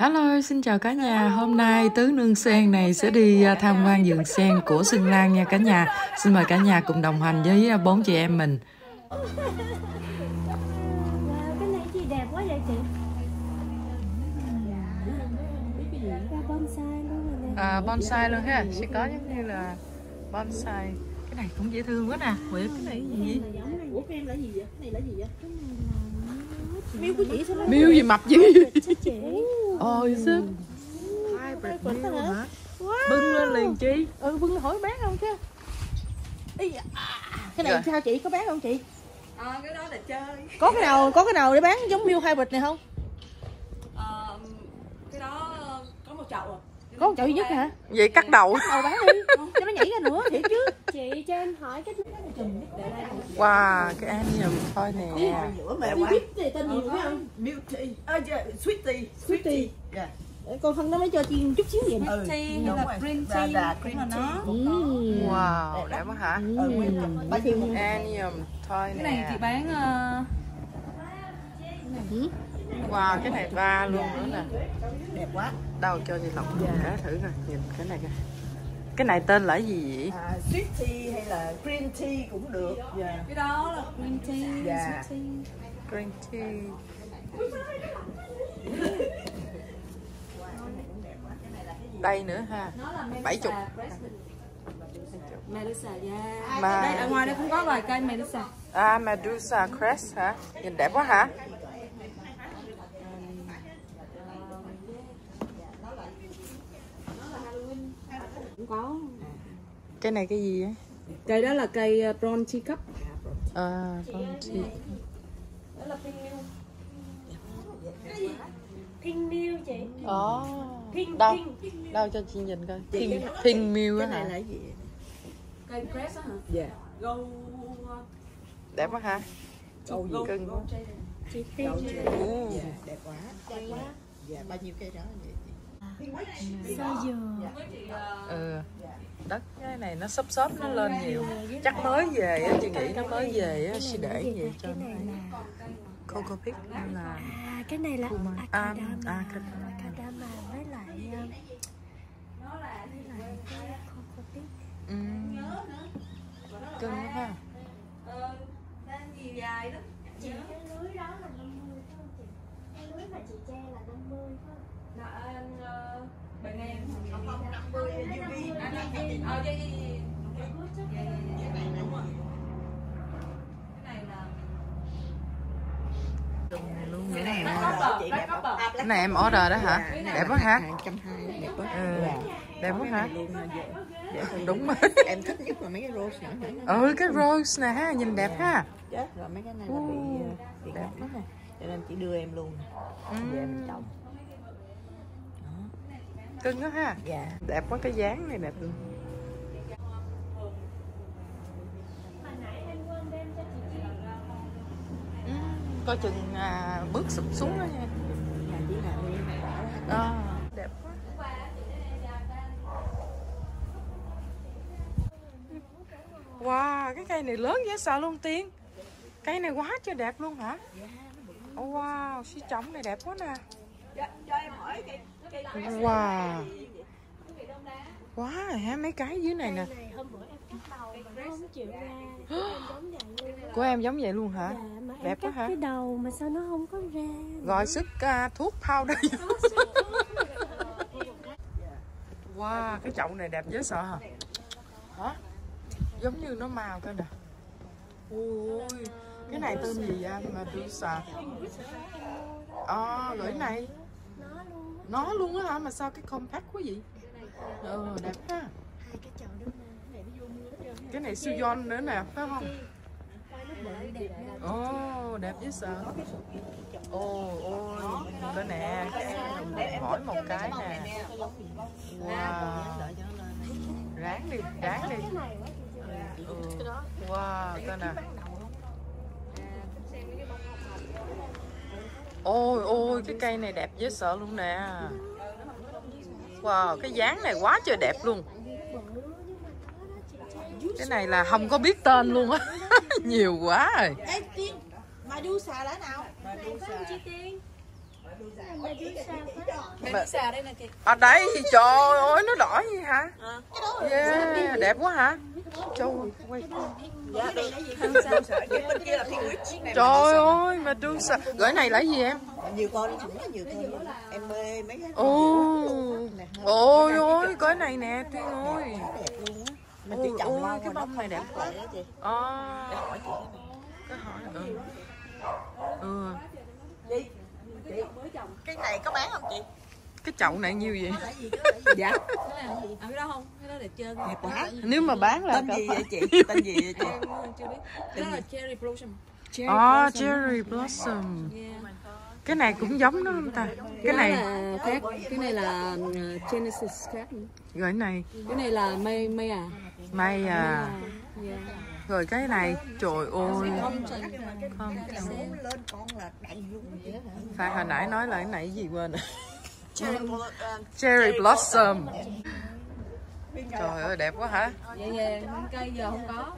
Hello, xin chào cả nhà. Hôm nay Tứ Nương Sen này sẽ đi tham quan vườn sen của Xuân Lan nha cả nhà. Xin mời cả nhà cùng đồng hành với bốn chị em mình. Wow, cái này gì đẹp quá vậy chị? Bonsai luôn rồi nè. Bonsai luôn ha. Sẽ có giống như là bonsai. Cái này cũng dễ thương quá nè. Nguyệt, cái này gì? Ủa cái em là gì vậy? Cái này là gì vậy? Miêu của chị sao nó Miêu gì mập gì? Ôi sức. hybrid miêu hả? Bưng lên liền chi? Bưng hỏi bán không chứ? Cái này sao chị, có bán không chị? Cái đó là chơi. Có cái nào để bán giống miêu hybrid này không? Cái đó có một chậu à. Có một chậu duy nhất hả? Vậy cắt đầu. Đầu bán đi, cho nó nhảy ra nữa thiệt chứ. Chị cho em hỏi cái Wow, cái ăn nhầm thôi nè. Mẹ quá. Cái tên gì phải không? Milk tea. Sweet tea. Sweet tea. Yeah. Con thân nó mới cho chiên chút xíu gì. Tea hay là green tea cũng là nó. Wow, đẹp quá hả? Bao nhiêu? Ăn nhầm thôi Cái này nè. chị bán Wow, cái này ba luôn nữa nè. Đẹp quá. Đâu cho chị Lộc để thử coi, nhìn cái này coi. Cái này tên là gì vậy? Sweet tea hay là green tea cũng được. cái đó là green tea, Dạ. sweet tea. Green tea. Đây nữa ha. 70. Medusa, yeah. Mà Đây ở ngoài đây cũng có vài cây Medusa. Medusa crest hả? Nhìn đẹp quá hả? Cũng có. Cái này cái gì á? Cây đó là cây bronze cup. Bronze. Đó là pin miêu. Pink Mill chị. Pink, Đâu? pink. Đâu cho chị nhìn coi. Pink mill á Cái này hả? là gì? Cây crest á hả? Dạ. Gold. Đẹp quá hả? Gold. Cưng quá. Chị Tiên. Dạ, đẹp quá. Đẹp quá. Dạ, bao nhiêu cây đó vậy chị? Sao dừa. Đất cái này nó xốp nó lên nhiều. Chắc mới về á, chị nghĩ nó mới về á, sẽ để gì cho nó Coco Peak hay là Cái này là Akadama. Akadama. Akadama với lại cái Coco Peak. Cưng quá ha. Gì dài đó. Chị cái lưới đó là 50 phải không chị? Cái lưới mà chị che là 50 phải không? Bên em không 50 UV. Luôn nữa nè. Cái Cái này em order đó hả? Đẹp quá hả? 120 đẹp quá. Đẹp quá hả? Đúng rồi. Em thích nhất là mấy cái rose nhỏ. Cái rose nè ha, nhìn đẹp ha. Chết rồi, mấy cái này là bị đẹp quá nè. Cho nên chị đưa em luôn. Về mình trồng. Cưng đó ha. Dạ. Đẹp quá, cái dáng này đẹp luôn. Coi chừng bước sụp xuống đó nha. Dạ, chỉ là Đẹp quá. Wow, cái cây này lớn dễ sợ luôn Tiên. Cây này quá trời đẹp luôn hả? Wow, siêu trống này đẹp quá nè. cho em hỏi cây Wow. Quá rồi ha, mấy cái dưới này nè. Cái này hôm bữa em cắt đầu mà nó không chịu ra. Em giống vậy luôn. Của em giống vậy luôn hả? Dạ, mà em Đẹp quá cắt hả? cái đầu mà sao nó không có ra. Gọi sức thuốc powder. Wow, cái chậu này đẹp dễ sợ hả? Hả? Giống như nó màu coi nè. Ôi, cái này tên gì anh Medusa? Gửi này. Nó luôn á hả? Mà sao cái compact quá vậy? Đẹp ha. Hai cái chậu đó mà. Cái này Suyon nữa nè, phải không? Đẹp dễ sợ. Ôi, đây nè, mỗi một cái nè. Wow. Ráng đi. Wow, coi nè. Ôi, cái cây này đẹp dễ sợ luôn nè. Wow, cái dáng này quá trời đẹp luôn. Cái này là không có biết tên luôn á. Nhiều quá rồi. Ê Tiên, Medusa lá nào? Chị Tiên. Medusa đây nè kìa. À đây, trời ơi, nó đỏ gì hả? Yeah, đẹp quá hả? Trời ơi, Dạ, đây là gì? Sao sợ? Cái bên kia là penguin. Này trời ơi, Medusa. Gửi này là gì em? nhiều con cũng có nhiều con. Em mê mấy cái. Ôi ôi, cái này nè Tiên ơi. Đẹp luôn á. Mình Ôi chỉ trồng ôi, cái bông này đẹp quá. vậy đó chị. À, Hỏi chị. cái hỏi Chị, cái này có bán không chị? cái chậu này nhiêu vậy? Dạ. Cái đó không? Cái đó đẹp trơn. Đẹp quá. Nếu mà bán là Tên gì vậy chị? Tên gì vậy chị? Em chưa biết. Cái đó là cherry blossom. Cherry Blossom. Yeah. Cái này cũng giống đó không ta? Cái này là khác, cái này là Genesis khác. gửi này Cái này là Maya. Maya. Yeah. Rồi cái này trời ơi. Không. Lên con là đầy luôn vậy đó hả? Phải hồi nãy nói là cái này gì quên rồi. Cherry Blossom. Trời ơi đẹp quá hả? Vậy về cây giờ không có.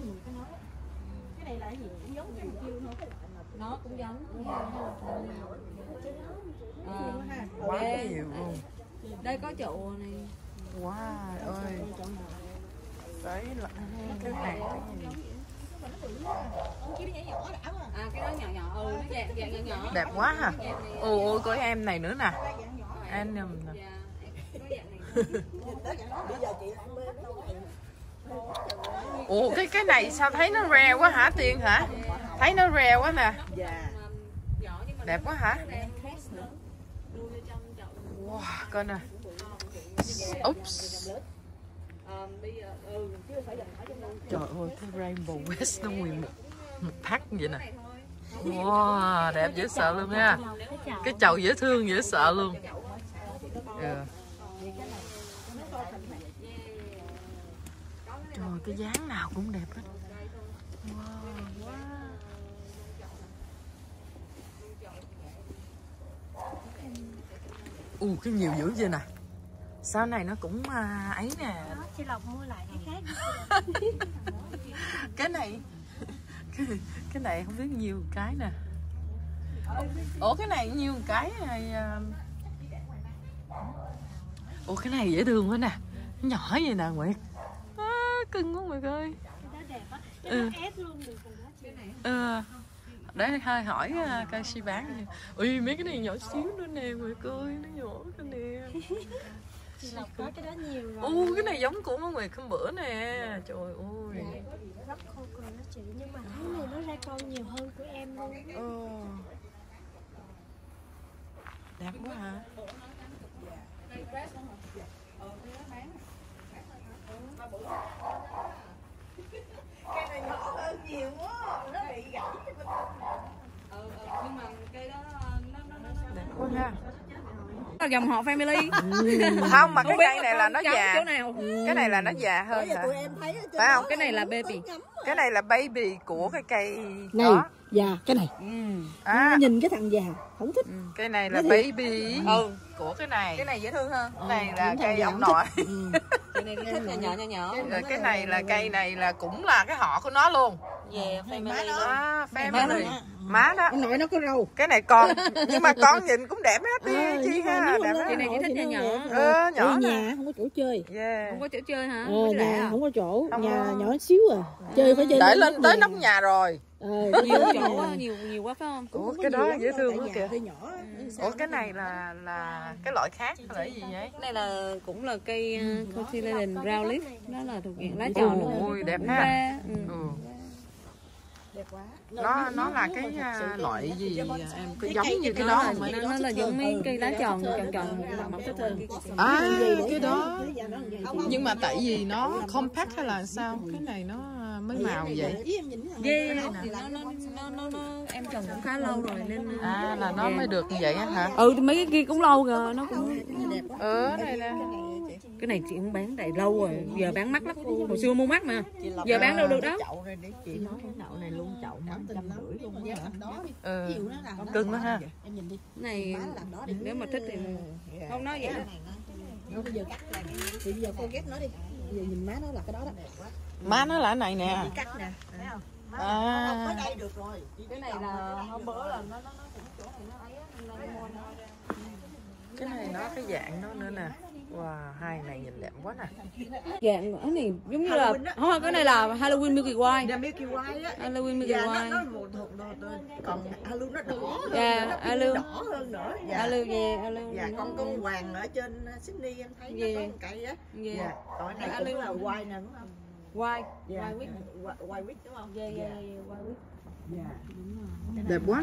Nó cũng giống. Quá nhiều luôn. Đây có chậu này. Wow ơi. Đấy là cái này Cái đó nhỏ nhỏ, nó dạng nhỏ nhỏ. đẹp quá hả? Ôi có em này nữa nè. Em nè. Ồ cái này sao thấy nó rare quá hả Tiên hả? Thấy nó rare quá nè. Đẹp quá hả? Wow, coi nè. Oops. Trời ơi, cái Rainbow West nó nguyên một thắt vậy nè. Wow, đẹp dễ sợ luôn nha. Cái chậu dễ thương, dễ sợ luôn. Trời, cái dáng nào cũng đẹp hết. Cái nhiều dữ vậy nè. Sau này nó cũng ấy nè. Chị Lộc mua lại cái khác. Cái này cái này không biết nhiêu cái nè. Ủa cái này nhiêu cái này. Ủa cái này dễ thương quá nè. Nó nhỏ vậy nè Nguyệt. Cưng quá Nguyệt ơi. Cái đó đẹp á. Cái đó ép luôn được rồi đó chị. Để hơi hỏi coi si bán. Ui mấy cái này nhỏ xíu nữa nè Nguyệt ơi, nó nhỏ cái nè. Chị Lộc có cái đó nhiều rồi. Cái này giống của mấy Nguyệt hôm bữa nè. Trời ơi. Rất khô rồi đó chị, nhưng mà tháng này nó ra con nhiều hơn của em luôn. Đẹp quá hả? Cái này nhỏ hơn nhiều quá. Nó bị gãy. Nhưng mà cây đó Đẹp quá ha. dòng họ family. Không mà cái cây này là nó già. Chỗ nào? Cái này là nó già hơn hả? Tụi em thấy Phải không? Cái này là baby. Cái này là baby của cái cây này đó. già cái này nhìn cái thằng già không thích. Cây này là baby của cái này. Cái này dễ thương hơn. Cái này là cây ông nội. Cái này thích nhỏ nhỏ. Rồi cái này là cây này là cũng là cái họ của nó luôn. Yeah, family đó. Family. Má đó. Ông nội nó có râu. Cái này con nhưng mà con nhìn cũng đẹp hết đi chi ha. Đẹp Cái này hết. chỉ thích nhỏ nhỏ. Nhỏ nè. Nhà không có chỗ chơi. Không có chỗ chơi hả? Nhà không có chỗ, Không nhà có. nhỏ xíu à. Chơi phải chơi Để lên tới nóc nhà rồi. Nhiều chỗ quá, nhiều quá phải không? Ủa cái đó dễ thương quá kìa. hơi nhỏ. Ủa cái này là cái loại khác hay là gì vậy? Cái này là cũng là cây Cotyledon brown leaf, nó là thuộc dạng lá tròn nữa. Ôi đẹp ha. đẹp quá. Nó là cái loại gì em có giống như cái đó không? Nó là giống mấy cây lá tròn tròn mỏng thích hơn. Cái đó. Nhưng mà tại vì nó compact hay là sao? Cái này nó mới màu vậy. Ghê thì nó em trồng cũng khá lâu rồi nên Là nó mới được như vậy á hả? Mấy cái kia cũng lâu rồi, nó cũng Này nè. cái này chị cũng bán tại lâu rồi, giờ bán mắc lắm. Hồi xưa mua mắc mà, giờ bán đâu được đó. Chậu này để chị nói cái đậu này luôn, chậu 550 luôn hả? Cưng quá ha. Này nếu mà thích thì không nói vậy đó. Bây giờ cắt lại thì bây giờ cô ghép nó đi. Bây giờ nhìn má nó là cái đó đó. Má nó là cái này nè. Cắt nè. À. Không có đây được rồi. Cái này là hôm bữa là nó cũng chỗ này nó ấy á, nên là mua Cái này nó cái dạng đó nữa nè. Wow, hai này nhìn đẹp quá nè. Dạng cái này giống như là không, cái này là Halloween Milky Way. Dạ Milky Way á. Halloween Milky Dạ Way. nó một thuộc đồ còn Halloween nó đỏ hơn. Dạ, nó Halloween đỏ hơn nữa. Dạ. Halloween. Dạ con hoàng ở trên Sydney em thấy nó có một cây á. Dạ. Còn cái này cũng là white nè đúng không? White. Dạ. White wheat đúng không? Dạ, white wheat. Dạ. Đẹp quá.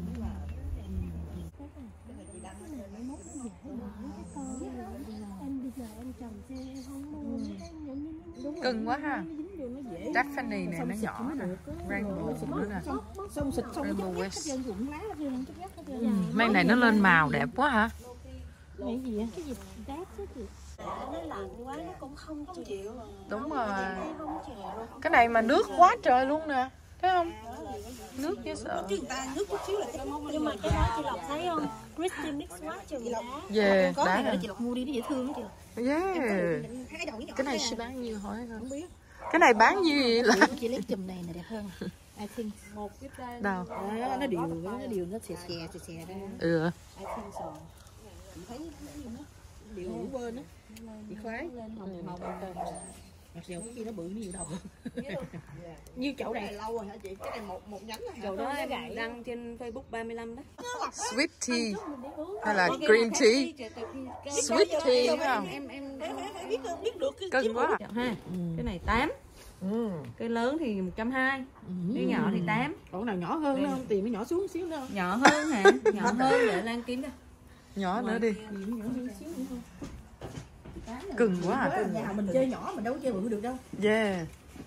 Em bây giờ em trồng xe em không mua. Cưng quá ha. Daphne này nó nhỏ nè. Rainbow nữa nè. Xong xịt xong Rainbow hết West. trơn rụng lá hết trơn chút hết trơn. Mấy này nó lên màu đẹp quá hả? Cái gì vậy? Cái gì đát chứ chị. Nó lạnh quá nó cũng không chịu. Đúng rồi. Không chịu. Cái này mà nước quá trời luôn nè. Thấy không? Nước chứ sợ. Chứ người ta nước chút xíu là Nhưng mà cái đó chị Lộc thấy không? Christy mix quá chừng đá. Về có đá này nè. chị Lộc mua đi nó dễ thương lắm chị Lộc. Yeah. Cái đầu nhỏ. Cái này sẽ bán nhiêu hỏi không? Không biết. Cái này bán nhiêu vậy là? Chị lấy chùm này đẹp hơn. I think Một cái tay. Đâu? đó, nó đều nó xè ra. Ừ. I think so. Chị thấy cái gì nó điều hữu bên á. Chị khoái. Mặc dù cái kia nó bự như đầu. Như chậu này lâu rồi hả chị? Cái này một nhánh là Chỗ đó em đăng trên Facebook 35 đó. Sweet tea hay là green tea? Sweet tea phải không? Em biết được cái Cưng quá. ha. Cái này 8. Cái lớn thì 120. Cái nhỏ thì 8. còn nào nhỏ hơn nữa không? Tìm nó nhỏ xuống xíu nữa không? Nhỏ hơn hả? Nhỏ hơn để Lan kiếm cho. Nhỏ nữa đi. Nhỏ hơn xíu nữa không? Cưng quá à. Nhà mình chơi nhỏ mình đâu có chơi bự được đâu. Yeah.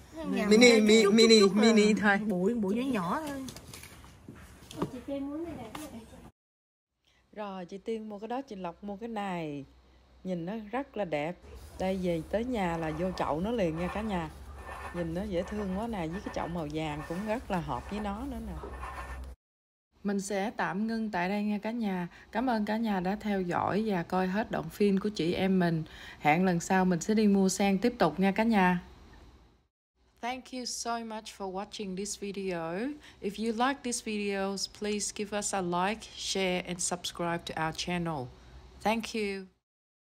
Mini thôi. Bụi nhỏ thôi. Chị Tiên muốn này đẹp. Rồi chị Tiên mua cái đó, chị Lộc mua cái này. Nhìn nó rất là đẹp. Đây về tới nhà là vô chậu nó liền nha cả nhà. Nhìn nó dễ thương quá nè, với cái chậu màu vàng cũng rất là hợp với nó nữa nè. Mình sẽ tạm ngưng tại đây nha cả nhà. Cảm ơn cả nhà đã theo dõi và coi hết đoạn phim của chị em mình. Hẹn lần sau mình sẽ đi mua sen tiếp tục nha cả nhà. Thank you so much for watching this video. If you like these videos, please give us a like, share and subscribe to our channel. Thank you.